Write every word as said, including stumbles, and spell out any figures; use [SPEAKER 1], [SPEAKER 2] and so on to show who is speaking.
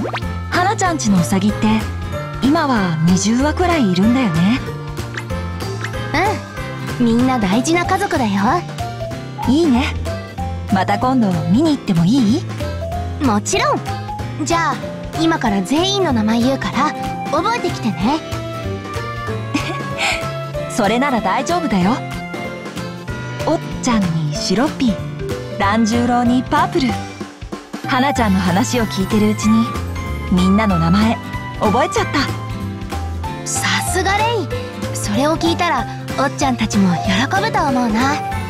[SPEAKER 1] 花ちゃんちのウサギって今はにじゅうわくらいいるんだよね。
[SPEAKER 2] うん、みんな大事な家族だよ。
[SPEAKER 1] いいね。また今度見に行ってもいい？
[SPEAKER 2] もちろん。じゃあ今から全員の名前言うから覚えてきてね。
[SPEAKER 1] それなら大丈夫だよ。おっちゃんにシロッピー、團十郎にパープル。花ちゃんの話を聞いてるうちにみんなの名前覚えちゃった。
[SPEAKER 2] さすがレイ。それを聞いたらおっちゃんたちも喜ぶと思うな。